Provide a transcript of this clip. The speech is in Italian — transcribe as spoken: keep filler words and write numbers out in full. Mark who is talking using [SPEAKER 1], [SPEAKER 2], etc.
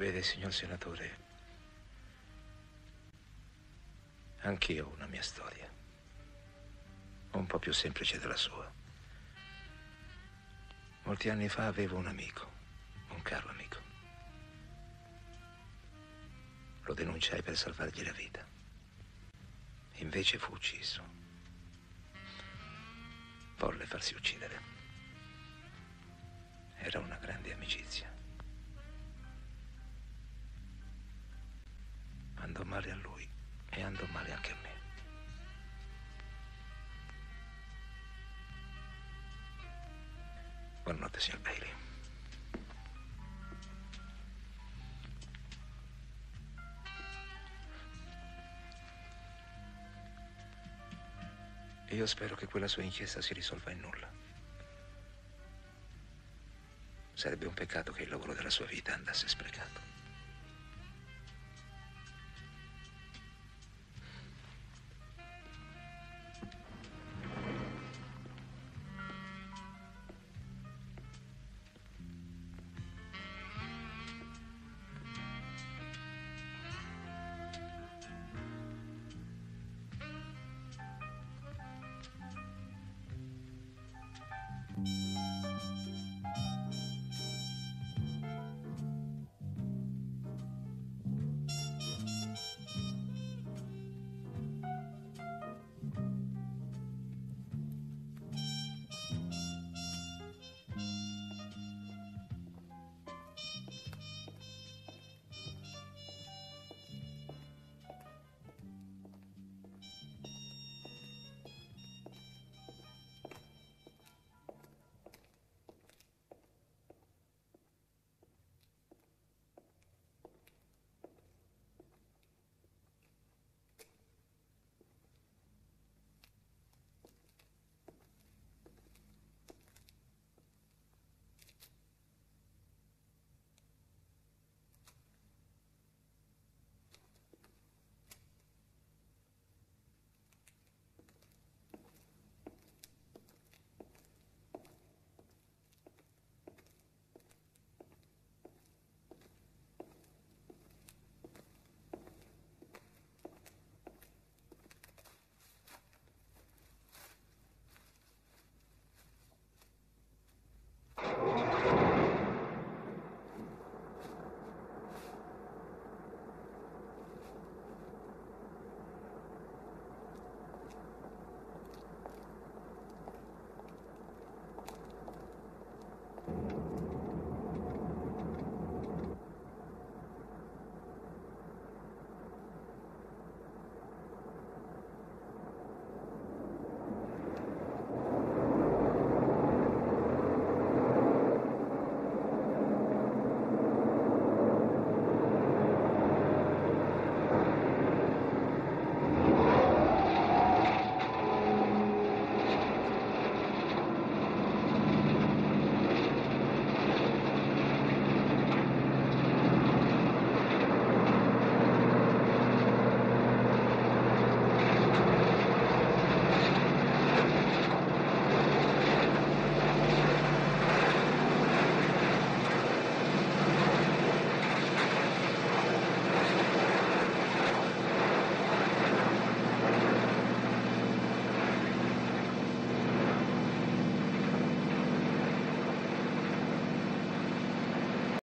[SPEAKER 1] Vede, signor senatore, anch'io ho una mia storia, un po' più semplice della sua. Molti anni fa avevo un amico, un caro amico. Lo denunciai per salvargli la vita. Invece fu ucciso. Volle farsi uccidere. Era una grande amicizia. Andò male a lui e andò male anche a me. Buonanotte, signor Bailey. Io spero che quella sua inchiesta si risolva in nulla. Sarebbe un peccato che il lavoro della sua vita andasse sprecato.